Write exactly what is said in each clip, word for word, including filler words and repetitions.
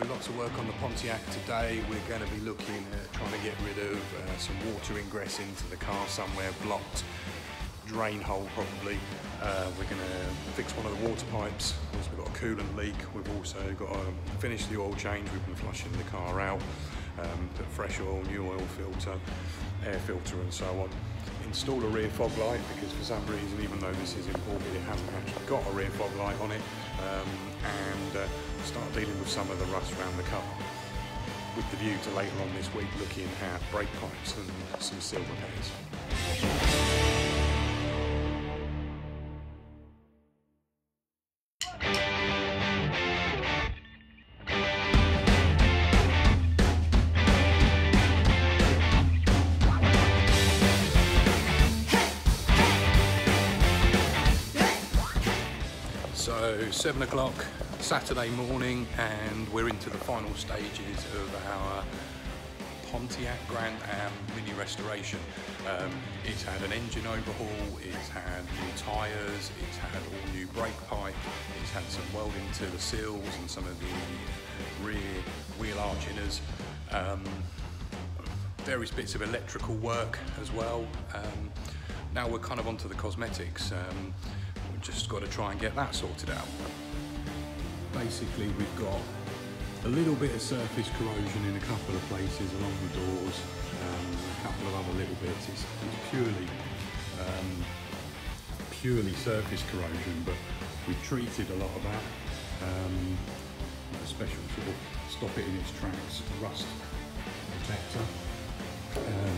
lots of work on the Pontiac today. We're going to be looking at trying to get rid of uh, some water ingress into the car somewhere, blocked drain hole probably. Uh, we're going to fix one of the water pipes because we've got a coolant leak. We've also got to finish the oil change. We've been flushing the car out, um, put fresh oil, new oil filter, air filter and so on. Install a rear fog light because for some reason, even though this is imported, it hasn't actually got a rear fog light on it, um, and uh, start dealing with some of the rust around the car with the view to later on this week looking at brake pipes and some seal repairs. So seven o'clock Saturday morning, and we're into the final stages of our Pontiac Grand Am mini restoration. Um, it's had an engine overhaul, it's had new tyres, it's had all new brake pipe, it's had some welding to the seals and some of the rear wheel arch inners. Um, various bits of electrical work as well. Um, now we're kind of onto the cosmetics. Um, Just got to try and get that sorted out. Basically, we've got a little bit of surface corrosion in a couple of places along the doors, um, a couple of other little bits. It's, it's purely, um, purely surface corrosion, but we've treated a lot of that. Um, a special sort of stop it in its tracks rust protector, um,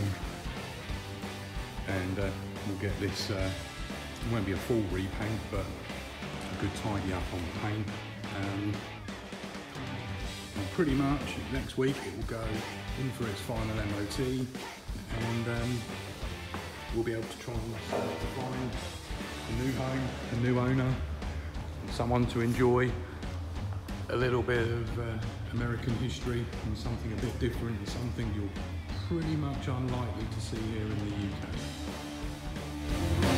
and uh, we'll get this. Uh, It won't be a full repaint, but a good tidy up on the paint. Um, and pretty much next week it will go in for its final M O T, and um, we'll be able to try and start to find a new home, a new owner, and someone to enjoy a little bit of uh, American history and something a bit different, and something you're pretty much unlikely to see here in the U K.